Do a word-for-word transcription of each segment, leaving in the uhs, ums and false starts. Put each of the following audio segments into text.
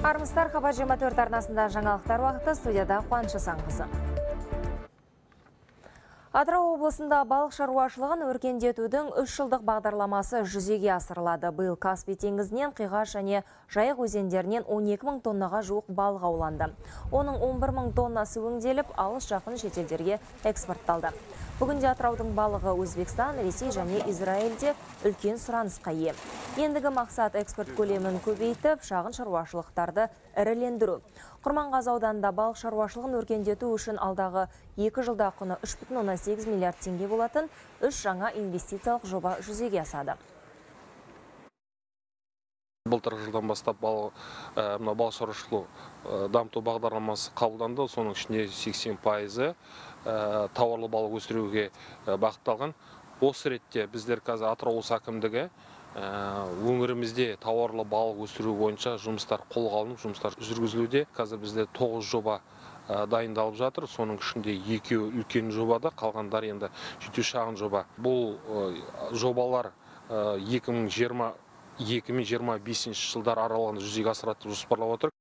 Армысыздар, Хабар жиырма төрт арнасында жаңалықтар уақыты, студияда Қуаныш Асанқызы. Атырау облысында балық шаруашылығын өркендетудің үш жылдық бағдарламасы жүзеге асырылады. Биыл Каспий теңізінен Қиғаш және Жайық өзендерінен он екі мың тоннаға жуық балық ауланды. Оның он бір мың тоннасы өңделіп, алыс жақын шетелдерге экспортталды. Бүгінде Атыраудың балығы Өзбекстан, Ресей және Израильде үлкен сұранысқа ие. Ендігі мақсат экспорт көлемін көбейтіп, шағын шаруашылықтарды ірілендіру. Құрманғазы ауданында балық шаруашылығын өркендету үшін алдағы екі жылда құны үш бүтін оннан сегіз миллиард теңге болатын үш жаңа инвестициялық жоба жүзеге асады. Былтырғы жылдан бастап балық шаруашылығы дамыту бағдарламасы қабылданды. Соның ішінде сексен пайызы тауарлы балық өсіруге бағытталған. Осы ретте біздер қазір Атырау облысы әкімдігі өңірімізде тауарлы балық өсіру бойынша жұмыстар қолға алынып, жұмыстар жүргізілуде. Қазір бізде тоғыз жоба дайындалып жатыр. Соның ішінде екеуі үлкен жобада, қалғандар енді жетеу шағын жоба. Бұл жобалар екі мың жиырма бесінші жылдар аралығында жүзеге асырылады деп жоспарлап отыр.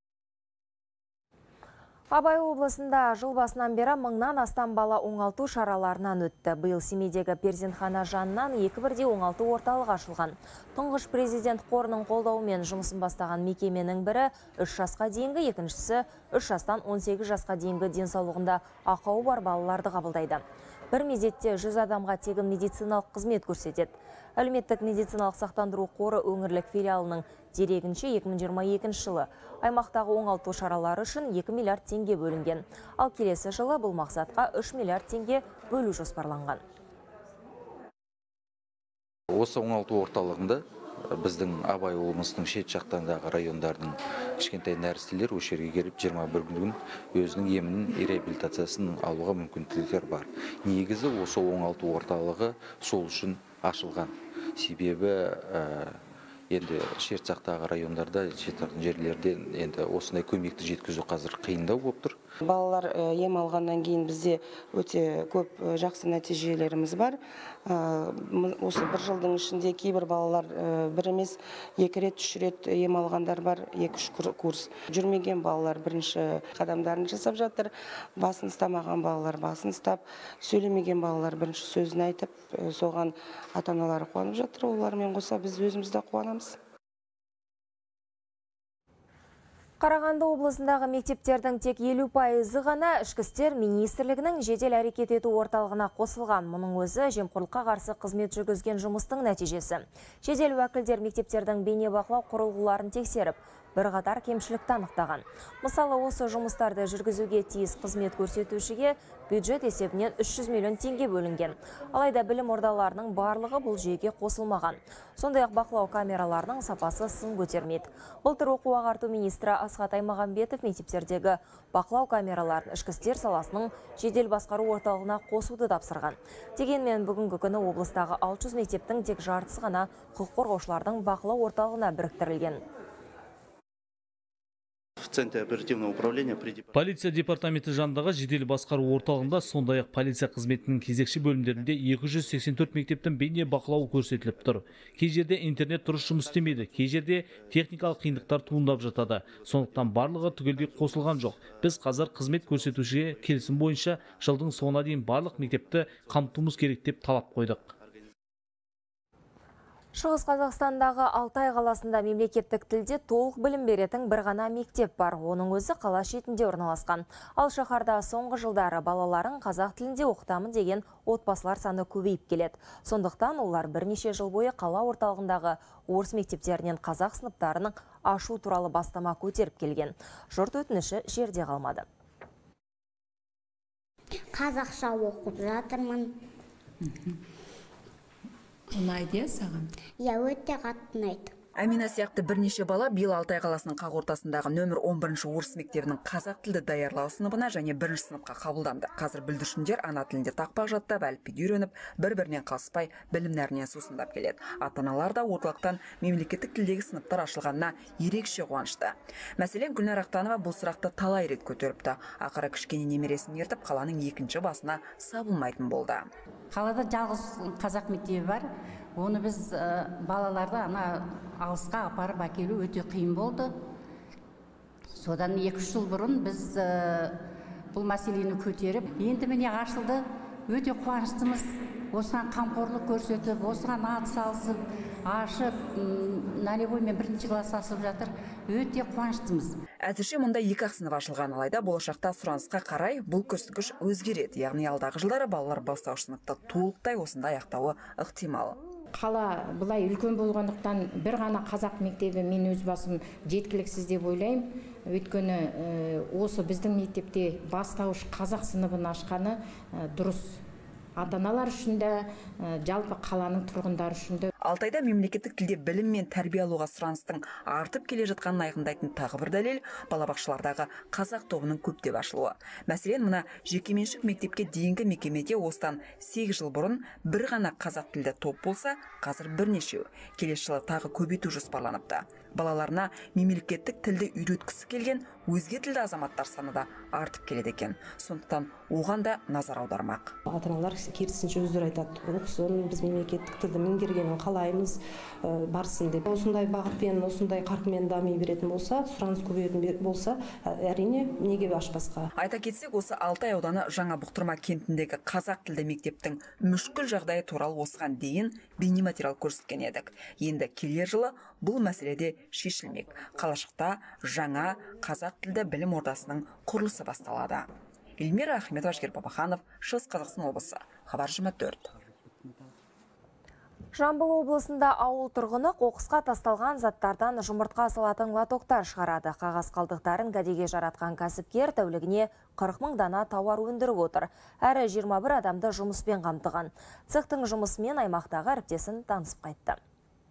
Абай облысында жыл басынан бері мыңнан астам бала оңалту шараларынан өтті. Биыл Семейдегі перзентхана жанынан екі бірдей оңалту орталығы ашылған. Тұңғыш президент қорының қолдауымен жұмысын бастаған мекеменің бірі үш жасқа дейінгі, екіншісі үш жастан он сегіз жасқа дейінгі денсаулығында ақауы бар балаларды қабылдайды. Бір мезетте жүз адамға тегін медициналық қызмет көрсетеді. Әлеуметтік медициналық сақтандыру қоры өңірлік филиалының дерегінше екі мың жиырма екінші жылы аймақтағы оңалту шаралары үшін екі миллиард теңге бөлінген. Ал келесі жылы бұл мақсатқа үш миллиард теңге бөлу жоспарланған. Осы оңалту орталығында біздің Абай облысының шет жақтарындағы райондардың кішкентай нәрестелер осы жерге келіп жиырма бір күн өзінің емінің реабилитациясын алуға мүмкіндіктер бар. Негізі осы оңалту орталығы сол үшін ашылған. Себебі енді шет жақтағы райондарда, шет жерлерде енді осындай көмекті жеткізу қазір қиындау болып тұр. Балалар ем алғаннан кейін бізде өте көп жақсы нәтижелеріміз бар. Осы бір жылдың ішінде кейбір балалар бір емес, екі рет, үш рет ем алғандар бар, екі-үш курс. Жүрмеген балалар бірінші қадамдарын жасап жатыр. Басын ұстамаған балалар басын ұстап, сөйлемеген балалар бірінші сөзін айтып, соған ата-аналары қуанып жатыр. Олармен қоса біз өзіміз де қуанамыз. Қарағанды облысындағы мектептердің тек елу пайызы ғана ішкі істер министрлігінің жедел әрекет ету орталығына қосылған. Мұның өзі жемқорлыққа қарсы қызмет жүргізген жұмыстың нәтижесі. Жедел уәкілдер мектептердің бейнебақылау құрылғыларын тексеріп, бір қатар кемшілікті анықтаған. Мысалы, осы жұмыстарды жүргізуге тиіс қызмет көрсетушіге бюджет есебінен үш жүз миллион теңге бөлінген. Алайда білім ордаларының барлығы бұл жүйеге қосылмаған. Сондай-ақ бақылау камераларының сапасы сын көтермейді. Былтыр оқу ағарту министрі Асхат Аймағамбетов мектептердегі бақылау камераларын ішкі істер саласының жедел басқару орталығына қосуды тапсырған. Дегенмен бүгінгі күні облыстағы алты жүз мектептің тек жартысы ғана құқық қорғаушылардың бақылау орталығына біріктірілген. Полиция департаменті жанындағы жедел басқару орталығында, сондай-ақ полиция қызметінің кезекші бөлімдерінде екі жүз сексен төрт мектептің бейне бақылауы көрсетіліп тұр. Кей жерде интернет дұрыс жұмыс істемейді, кей жерде техникалық қиындықтар туындап жатады. Сондықтан барлығы түгелдей қосылған жоқ. Біз қазір қызмет көрсетушіге келісім бойынша жылдың соңына дейін барлық мектепті қамтуымыз керек деп талап қойдық. Шығыс Қазақстандағы Алтай қаласында мемлекеттік тілде толық білім беретін бір ғана мектеп бар. Оның өзі қала шетінде орналасқан. Ал шаһарда соңғы жылдары балаларын қазақ тілінде оқытамын деген отбасылар саны көбейіп келеді. Сондықтан олар бірнеше жыл бойы қала орталығындағы орыс мектептерінен қазақ сыныптарының ашу туралы бастама көтеріп келген. Жұрт өтініші жерде қалмады. Қазақша оқып жатырмын. Ұнайды саған? Я өте қатты ұнайды. Әмина сияқты бірнеше бала биыл Алтай қаласының қақ ортасындағы нөмір он бірінші орыс мектебінің қазақ тілді даярлау сыныбына және бірінші сыныпқа қабылданды. Қазір бүлдіршіндер ана тілінде тақпақ жаттап, әліпбиді үйреніп, бір-бірінен қалыспай білім нәріне сусындап келеді. Ата-аналар да орталықтан мемлекеттік тілдегі сыныптар ашылғанына ерекше қуанышты. Мәселен, Гүлнар Ақтанова бұл сұрақты талай рет көтеріпті. Ақыры кішкене немересін ертіп, қаланың екінші басына сабылмайтын болды. Қалада жалғыз қазақ мектебі бар. Оны біз балаларды ана алысқа апарып әкелу өте қиын болды. Содан екі жыл бұрын біз бұл мәселені көтеріп, енді міне ашылды, өте қуаныштымыз. Осыған қамқорлық көрсетіп, осыған ат салысып, ашып, налевоймен бірінші класс асып жатыр. Өте қуаныштымыз. Әзірше мұнда екі ақ сынып ашылған, алайда болашақта сұранысқа қарай бұл көрсеткіш өзгереді. Яғни алдағы жылдары балалар бастауыш сыныпты толықтай осында аяқтауы ықтимал. Қала бұлай үлкен болғандықтан бір ғана қазақ мектебі мен өз басым жеткіліксіз деп ойлаймын. Өйткені осы біздің мектепте бастауыш қазақ сыныбын ашқаны дұрыс. Ата-аналар үшін де, жалпы қаланың тұрғындары үшін де. Алтайда мемлекеттік тілде білім мен тәрбие алуға сұраныстың артып келе жатқанын айқындайтын тағы бір дәлел балабақшалардағы қазақ тобының көптеп ашылуы. Мәселен, мына жекеменшік мектепке дейінгі мекемеде осыдан сегіз жыл бұрын бір ғана қазақ тілді топ болса, қазір бірнешеу. Келесі жылы тағы көбейту жоспарланыпты. Балаларына мемлекеттік тілді үйреткісі келген өзге тілді азаматтар саны да артып келеді екен. Сондықтан оған да назар аудармақ. Ата-аналар керісінше өздері айтады, оқысын, біз мемлекеттік тілді меңгергенін қалаймыз, барсын деп. Осындай бағытпен, осындай қарқынмен дами беретін болса, сұраныс көбейетін болса, әрине неге ашпасқа. Айта кетсек, осы Алтай ауданы Жаңа Бұқтырма кентіндегі қазақ тілді мектептің мүшкіл жағдайы туралы осыған дейін бейнематериал көрсеткен едік. Енді келер жылы бұл мәселеде шешілмек. Қалашықта жаңа қазақ тілді білім ордасының құрылысы басталады. Эльмира Ахметова, Жігер Бабаханов, Шығыс Қазақстан облысы. Хабар жиырма төрт. Жамбыл облысында ауыл тұрғыны қоқысқа тасталған заттардан жұмыртқа салатын лотоктар шығарады. Қағаз қалдықтарын кәдеге жаратқан кәсіпкер тәулігіне қырық мың дана тауар өндіріп отыр. Әрі жиырма бір адамды жұмыспен қамтыған. Цехтың жұмысымен аймақтағы әріптесін танысып қайтты.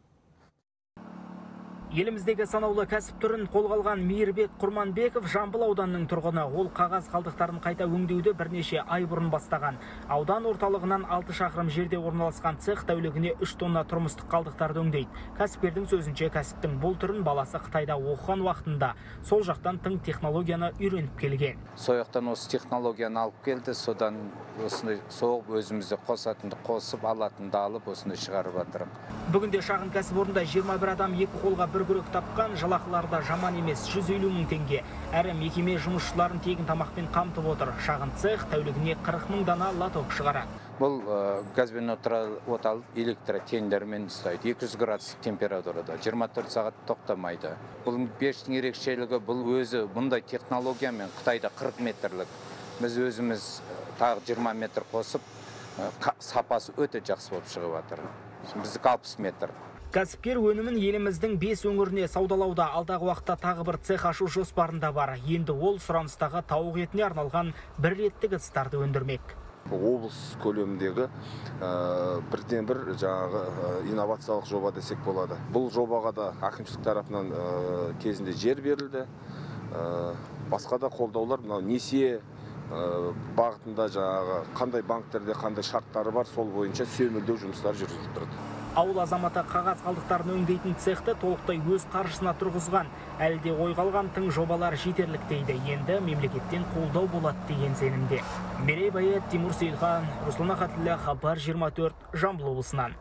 Еліміздегі санаулы кәсіп түрін қолға алған Мейірбек Құрманбеков Жамбыл ауданының тұрғыны. Ол қағаз қалдықтарын қайта өңдеуді бірнеше ай бұрын бастаған. Аудан орталығынан алты шақырым жерде орналасқан цех тәулігіне үш тонна тұрмыстық қалдықтарды өңдейді. Кәсіпкердің сөзінше, кәсіптің бұл түрін баласы Қытайда оқыған уақытында сол жақтан тың технологияны үйреніп келген. Сояқтан осы технологияны алып келді, содан осыны соғып өзімізде қосатынды қосып, алатынды алып осыны шығарып жатырмын. Бүгінде шағын кәсіпорында жиырма бір адам екі қолға бір күрек тапқан, жалақыларда жаман емес, жүз елу мың теңге. Әрі мекеме жұмысшыларын тегін тамақпен қамтып отыр. Шағын цех тәулігіне қырық мың дана лоток шығарады. Бұл газбен оталып электротендермен ұстайды. екі жүз градус температурада жиырма төрт сағат тоқтамайды. Бұл пештің ерекшелігі, бұл өзі мұндай технологиямен Қытайда қырық метрлік. Біз өзіміз тағы жиырма метр қосып, сапасы өте жақсы болып шығып жатыр. Біздік алпыс метр. Кәсіпкер өнімін еліміздің бес өңіріне саудалауда. Алдағы уақытта тағы бір цех ашу жоспарында бар. Енді ол сұраныстағы тауық етіне арналған бір реттік ыдыстарды өндірмек. Облыс көлеміндегі бірден бір жаңағы инновациялық жоба десек болады. Бұл жобаға да әкімшілік тарапынан кезінде жер берілді. Басқа да қолдаулар, несие бағытында жаңағы қандай банктерде қандай шарттары бар, сол бойынша сүйемелдеу жұмыстары жүргізіліп тұрады. Ауыл азаматы қағаз қалдықтарын өңдейтін цехты толықтай өз қаржысына тұрғызған. Әлде ойға алған тың жобалар жетерлік дейді. Енді мемлекеттен қолдау болады деген сенімде. Мерей Байет, Тимур Сейлхан, Руслан Ахатіллә, Хабар жиырма төрт, Жамбыл облысынан.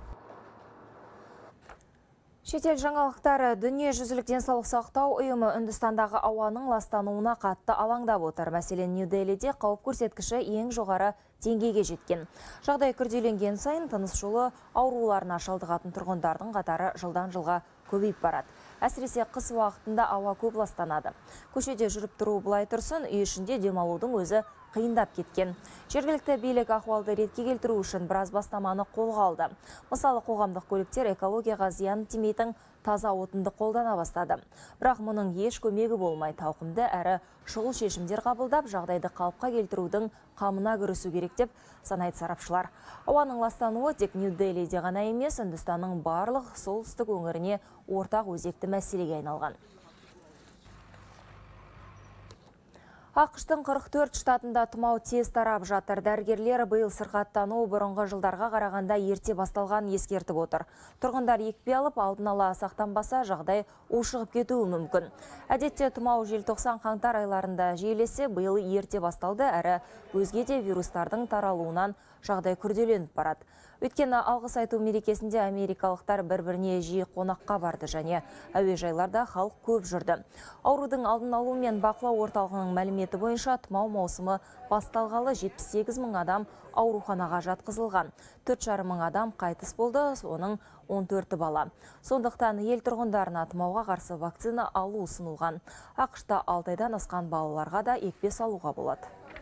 Шетел жаңалықтары. Дүниежүзілік денсаулық сақтау ұйымы Үндістандағы ауаның ластануына қатты алаңдап отыр. Мәселен, Нью-Делиде қауіп көрсеткіші ең жоғары деңгейге жеткен. Жағдай күрделенген сайын тыныс жолы ауруларына шалдығатын тұрғындардың қатары жылдан жылға көбейіп барады. Әсіресе қыс уақытында ауа көп ластанады. Көшеде жүріп тұру былай тұрсын, үй ішінде демалудың өзі қиындап кеткен. Жергілікті билік ахуалды ретке келтіру үшін біраз бастаманы қолға алды. Мысалы, қоғамдық көліктер экологияға зиян тимейтін таза отынды қолдана бастады. Бірақ мұның еш көмегі болмай, тауқымды әрі шұғыл шешімдер қабылдап, жағдайды қалыпқа келтірудің қамына кірісу керек деп санайды сарапшылар. Ауаның ластануы тек Нью-Делиде ғана емес, Үндістанның барлық солтүстік өңіріне ортақ өзекті мәселеге айналған. ақш-тың қырық төрт штатында тұмау тез тарап жатыр. Дәрігерлер биыл сырқаттану бұрынғы жылдарға қарағанда ерте басталған ескертіп отыр. Тұрғындар екпе алып, алдын ала сақтанбаса, жағдай ушығып кетуі мүмкін. Әдетте тұмау желтоқсан қаңтар айларында жиілесе, биыл ерте басталды, әрі өзге де вирустардың таралуынан жағдай күрделеніп барады. Өйткені алғыс айту мерекесінде америкалықтар бір-біріне жиі қонаққа барды және әуежайларда халық көп жүрді. Аурудың алдын алу мен бақылау орталығының мәліметі бойынша тұмау маусымы басталғалы жетпіс сегіз мың адам ауруханаға жатқызылған. төрт жарым мың адам қайтыс болды, оның он төрті бала. Сондықтан ел тұрғындарына тұмауға қарсы вакцина алу ұсынылған. ақш-та алты айдан асқан балаларға да екпе салуға болады.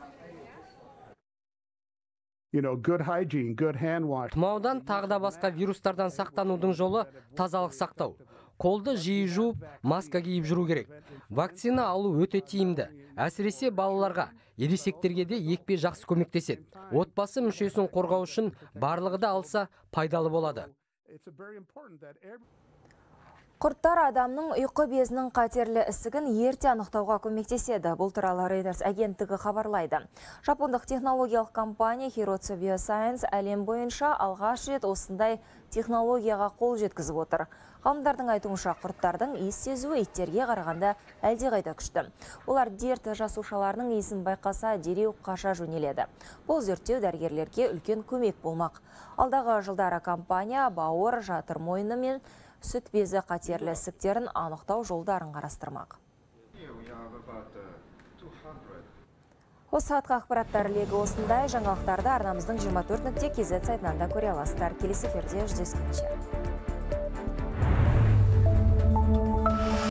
Тұмаудан тағы да басқа вирустардан сақтанудың жолы тазалық сақтау. Қолды жиі жуып, маска киіп жүру керек. Вакцина алу өте тиімді. Әсіресе балаларға, ересектерге де екпе жақсы көмектеседі. Отбасы мүшесін қорғау үшін барлығы да алса пайдалы болады. Құрттар адамның ұйқы безінің қатерлі ісігін ерте анықтауға көмектеседі. Бұл туралы Reuters агенттігі хабарлайды. Жапондық технологиялық компания Hirotsu Bioscience әлем бойынша алғаш рет осындай технологияға қол жеткізіп отыр. Ғалымдардың айтуынша, құрттардың иіс сезуі иттерге қарағанда әлдеқайда күшті. Олар дерт жасушаларының иісін байқаса, дереу қаша жөнеледі. Бұл зерттеу дәрігерлерге үлкен көмек болмақ. Алдағы жылдары компания бауыр, жатыр мойны мен сүт безі қатерлі ісіктерін анықтау жолдарын қарастырмақ. Осы сағатқа ақпараттар легі осындай. Жаңалықтарды арнамыздың жиырма төрт нүкте кз сайтынан да көре аласыздар. Келесі эфирде жүздескенше.